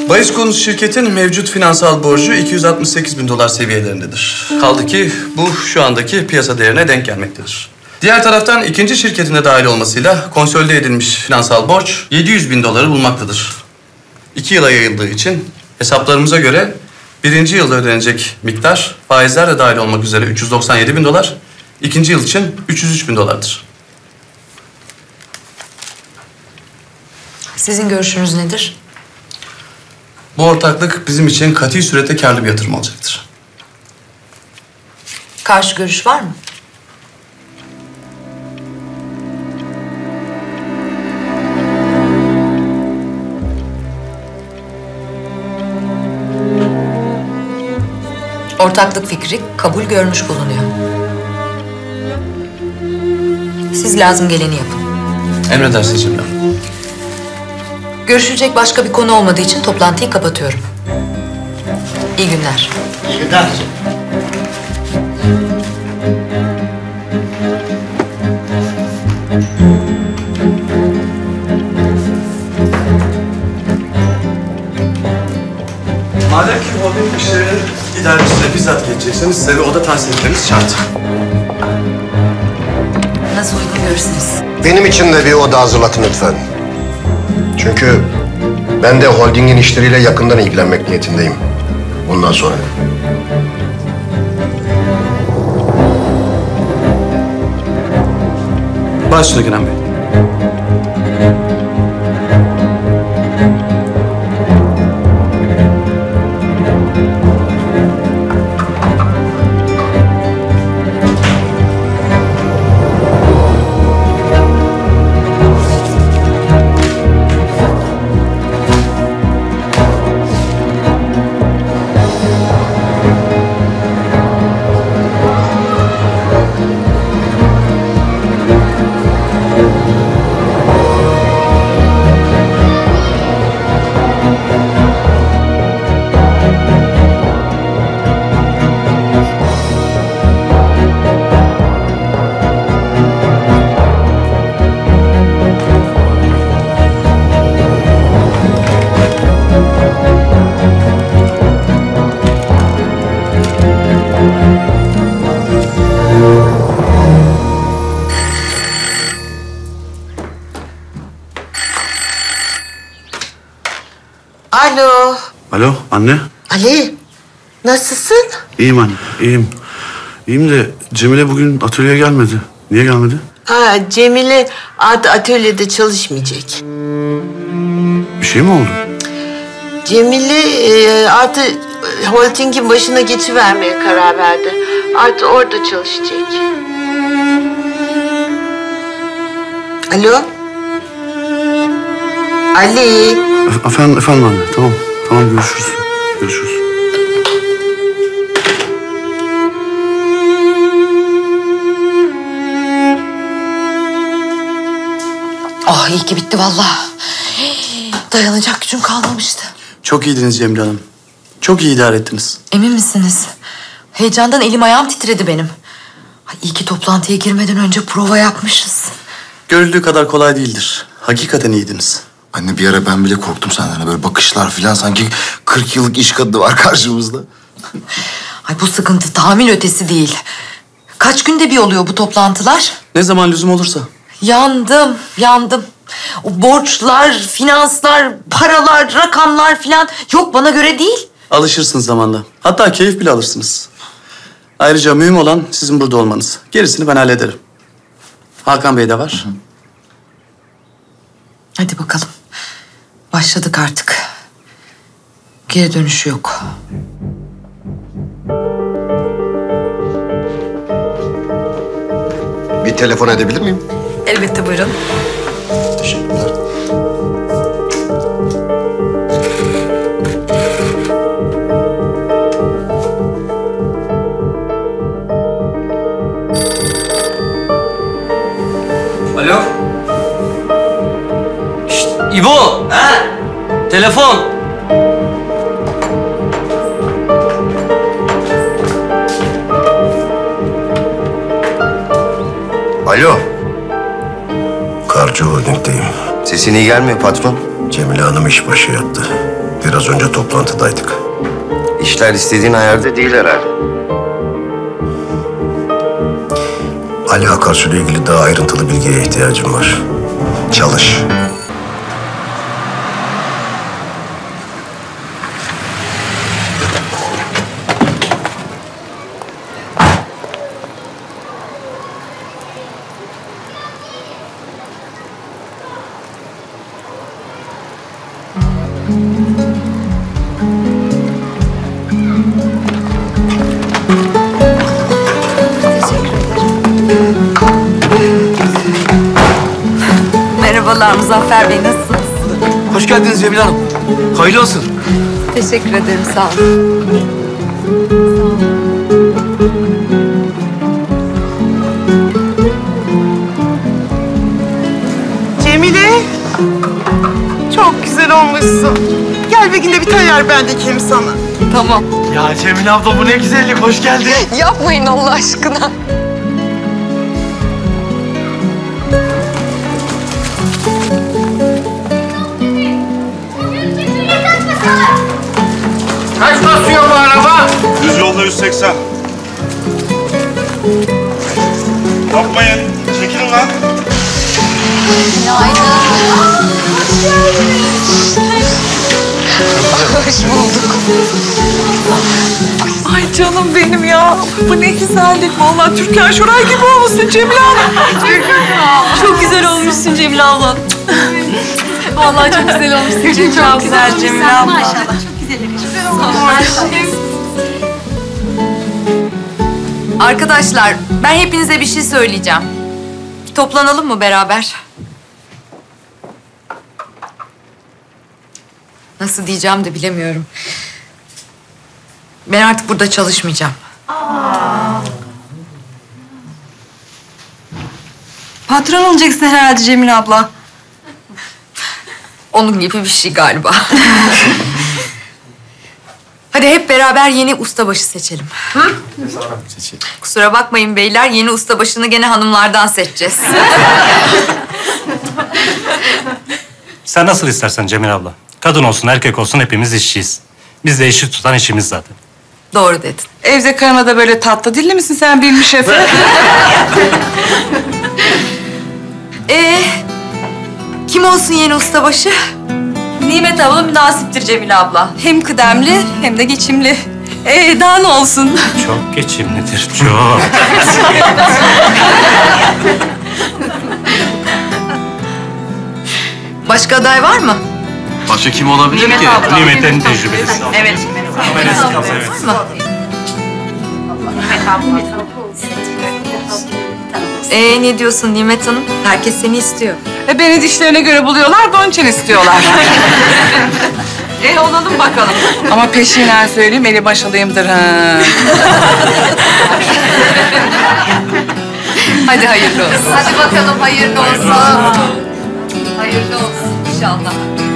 Bahis konusu şirketin mevcut finansal borcu 268 bin dolar seviyelerindedir. Kaldı ki bu şu andaki piyasa değerine denk gelmektedir. Diğer taraftan ikinci şirketin de dahil olmasıyla konsolide edilmiş finansal borç 700 bin doları bulmaktadır. 2 yıla yayıldığı için hesaplarımıza göre birinci yılda ödenecek miktar faizler de dahil olmak üzere 397 bin dolar, ikinci yıl için 303 bin dolardır. Sizin görüşünüz nedir? Bu ortaklık bizim için kati surette karlı bir yatırım olacaktır. Karşı görüş var mı? Ortaklık fikri kabul görmüş bulunuyor. Siz lazım geleni yapın. Emredersiniz Cemile Hanım. Görüşecek başka bir konu olmadığı için toplantıyı kapatıyorum. İyi günler. İyi günler. Madem ki holding işlerinin idaresine bizzat geçecekseniz size bir oda tahsis etmemiz şart. Nasıl uygun görürsünüz? Benim için de bir oda hazırlatın lütfen. Çünkü ben de holdingin işleriyle yakından ilgilenmek niyetindeyim. Bundan sonra. Başüstüne Kenan Bey. Alo. Alo anne. Ali, nasılsın? İyiyim anne, iyiyim. İyiyim de Cemile bugün atölyeye gelmedi. Niye gelmedi? Ha, Cemile artık atölyede çalışmayacak. Bir şey mi oldu? Cemile artık holdingin başına geçivermeye karar verdi. Artık orada çalışacak. Alo? Ali. Efendim anne, tamam. Tamam görüşürüz. Görüşürüz. Oh iyi ki bitti vallahi. Dayanacak gücüm kalmamıştı. Çok iyiydiniz Cemile Hanım. Çok iyi idare ettiniz. Emin misiniz? Heyecandan elim ayağım titredi benim. Ay, iyi ki toplantıya girmeden önce prova yapmışız. Görüldüğü kadar kolay değildir. Hakikaten iyiydiniz. Anne bir ara ben bile korktum senden. Böyle bakışlar falan sanki 40 yıllık iş kadını var karşımızda. Ay bu sıkıntı tahmin ötesi değil. Kaç günde bir oluyor bu toplantılar? Ne zaman lüzum olursa. Yandım. O borçlar, finanslar, paralar, rakamlar falan yok bana göre değil. Alışırsınız zamanla. Hatta keyif bile alırsınız. Ayrıca mühim olan sizin burada olmanız. Gerisini ben hallederim. Hakan Bey de var. Hadi bakalım. Başladık artık. Geri dönüşü yok. Bir telefon edebilir miyim? Elbette buyurun. Teşekkürler. Alo? Şşt, İbo! Ha? Telefon! Alo. Karcı Holding'deyim. Sesin iyi gelmiyor patron. Cemile Hanım işbaşı yattı. Bir biraz önce toplantıdaydık. İşler istediğin ayarda değil herhalde. Ali Akarsu ile ilgili daha ayrıntılı bilgiye ihtiyacım var. Çalış. Merhabalar Muzaffer Bey, nasılsınız? Hoş geldiniz Cemile Hanım. Hayırlı olsun. Teşekkür ederim, sağ olun. Cemile, çok güzel olmuşsun. Gel bir gün de bir tayyar ben dikeyim sana. Tamam. Ya Cemile abla bu ne güzellik. Hoş geldin. Yapmayın Allah aşkına. Kaç basıyor bu araba? Düz yolda 180. Yapmayın. Çekilin lan. Hoş bulduk. Ay canım benim ya. Bu ne güzellik. Vallahi Türkan Şoray gibi olmuşsun Cemile Hanım. Çok güzel olmuşsun Cemile abla. Vallahi çok güzel olmuşsun Cemile abla. Çok güzel Cemile abla. Maşallah. Çok güzel. Arkadaşlar, ben hepinize bir şey söyleyeceğim. Toplanalım mı beraber? Nasıl diyeceğim de bilemiyorum. Ben artık burada çalışmayacağım. Patron olacaksın herhalde Cemile abla. Onun gibi bir şey galiba. Hadi hep beraber yeni ustabaşı seçelim. Hı? Kusura bakmayın beyler, yeni ustabaşını gene hanımlardan seçeceğiz. Sen nasıl istersen Cemil abla. Kadın olsun, erkek olsun hepimiz işçiyiz. Biz de işi tutan işimiz zaten. Doğru dedin. Evde karına da böyle tatlı dilli misin sen bilmiş şefe? Kim olsun yeni ustabaşı? Nimet abla münasiptir Cemile abla. Hem kıdemli hem de geçimli. Daha ne olsun? Çok geçimlidir, çok. Başka aday var mı? Başka kim olabilir ki? Nimet'in tecrübesi. Evet. Ne diyorsun Nimet Hanım? Herkes seni istiyor. Beni dişlerine göre buluyorlar, Gonçen istiyorlar. Olalım bakalım. Ama peşinden söyleyeyim, eli başalıyımdır ha. Hadi hayırlı olsun. Hadi bakalım hayırlı olsun. Hayırlı olsun inşallah.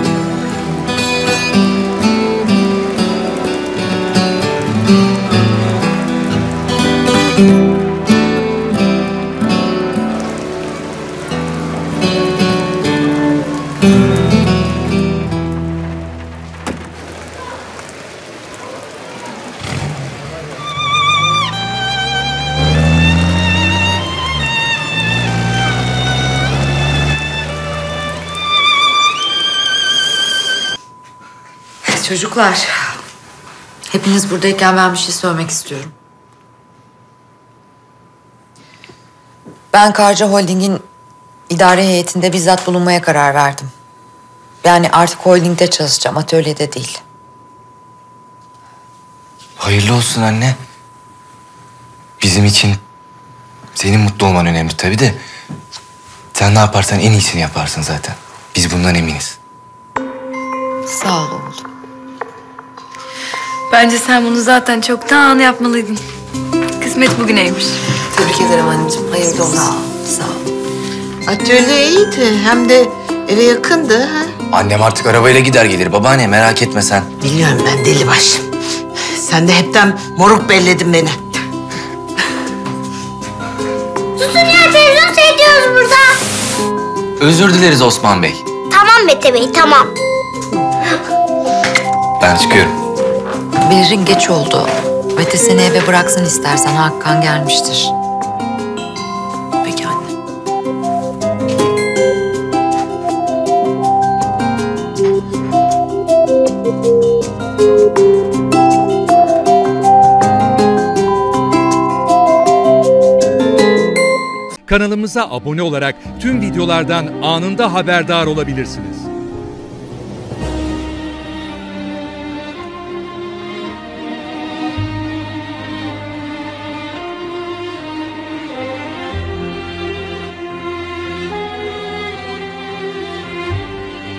Çocuklar, hepiniz buradayken ben bir şey söylemek istiyorum. Ben Karca Holding'in idare heyetinde bizzat bulunmaya karar verdim. Yani artık holdingde çalışacağım, atölyede değil. Hayırlı olsun anne. Bizim için senin mutlu olman önemli tabii de. Sen ne yaparsan en iyisini yaparsın zaten. Biz bundan eminiz. Sağ ol oğlum. Bence sen bunu zaten çoktan yapmalıydın. Kısmet bugüneymiş. Tebrik ederim anneciğim, hayırlı olsun. Sağ ol. Atölye iyiydi. Hem de eve yakındı. Ha? Annem artık arabayla gider gelir babaanne, merak etme sen. Biliyorum ben deli baş. Sen de hepten moruk belledin beni. Susun ya, televizyon seyrediyoruz burada. Özür dileriz Osman Bey. Tamam Mete Bey, tamam. Ben çıkıyorum. Behrin geç oldu. Mete seni eve bıraksın istersen. Hakan gelmiştir. Peki anne. Kanalımıza abone olarak tüm videolardan anında haberdar olabilirsiniz.